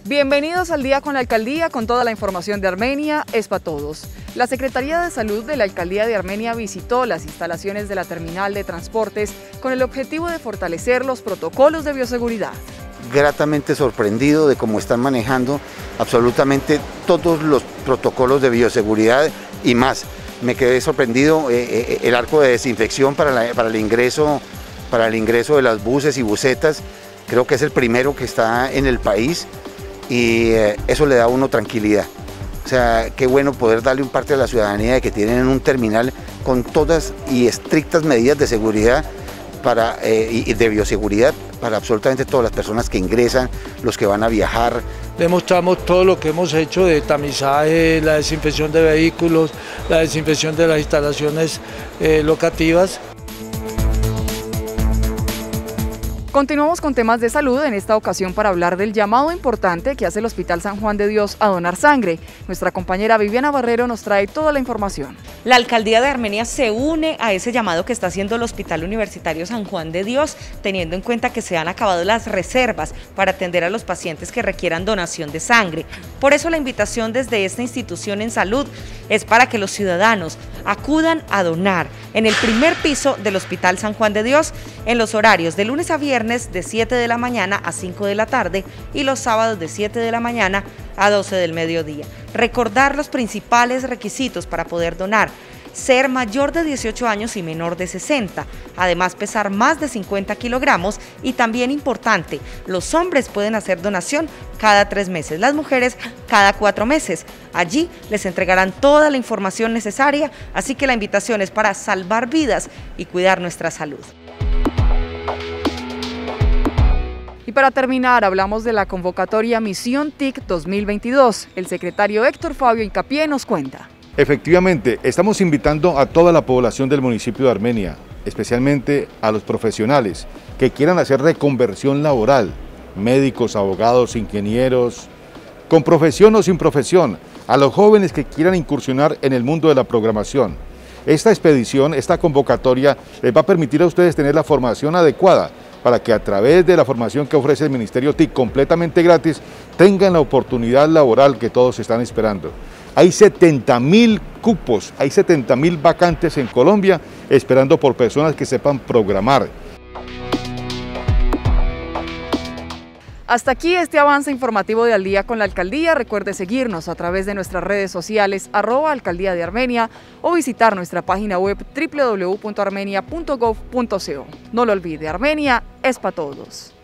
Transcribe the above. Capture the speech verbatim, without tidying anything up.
Bienvenidos al Día con la Alcaldía, con toda la información de Armenia, es para todos. La Secretaría de Salud de la Alcaldía de Armenia visitó las instalaciones de la terminal de transportes con el objetivo de fortalecer los protocolos de bioseguridad. Gratamente sorprendido de cómo están manejando absolutamente todos los protocolos de bioseguridad y más. Me quedé sorprendido, eh, eh, el arco de desinfección para, la, para, el ingreso, para el ingreso de las buses y busetas, creo que es el primero que está en el país. Y eh, eso le da a uno tranquilidad. O sea, qué bueno poder darle un parte a la ciudadanía de que tienen un terminal con todas y estrictas medidas de seguridad para, eh, y de bioseguridad para absolutamente todas las personas que ingresan, los que van a viajar. Demostramos todo lo que hemos hecho de tamizaje, la desinfección de vehículos, la desinfección de las instalaciones eh, locativas. Continuamos con temas de salud, en esta ocasión para hablar del llamado importante que hace el Hospital San Juan de Dios a donar sangre. Nuestra compañera Viviana Barrero nos trae toda la información. La Alcaldía de Armenia se une a ese llamado que está haciendo el Hospital Universitario San Juan de Dios, teniendo en cuenta que se han acabado las reservas para atender a los pacientes que requieran donación de sangre. Por eso la invitación desde esta institución en salud es para que los ciudadanos acudan a donar en el primer piso del Hospital San Juan de Dios en los horarios de lunes a viernes de siete de la mañana a cinco de la tarde y los sábados de siete de la mañana a doce del mediodía. Recordar los principales requisitos para poder donar: ser mayor de dieciocho años y menor de sesenta, además pesar más de cincuenta kilogramos y también importante, los hombres pueden hacer donación cada tres meses, las mujeres cada cuatro meses. Allí les entregarán toda la información necesaria, así que la invitación es para salvar vidas y cuidar nuestra salud. Y para terminar, hablamos de la convocatoria Misión T I C dos mil veintidós. El secretario Héctor Fabio Hincapié nos cuenta. Efectivamente, estamos invitando a toda la población del municipio de Armenia, especialmente a los profesionales que quieran hacer reconversión laboral, médicos, abogados, ingenieros, con profesión o sin profesión, a los jóvenes que quieran incursionar en el mundo de la programación. Esta expedición, esta convocatoria les va a permitir a ustedes tener la formación adecuada para que a través de la formación que ofrece el Ministerio T I C completamente gratis, tengan la oportunidad laboral que todos están esperando. Hay setenta mil cupos, hay setenta mil vacantes en Colombia esperando por personas que sepan programar. Hasta aquí este avance informativo de Al Día con la Alcaldía. Recuerde seguirnos a través de nuestras redes sociales arroba Alcaldía de Armenia o visitar nuestra página web w w w punto armenia punto gov punto co. No lo olvide, Armenia es para todos.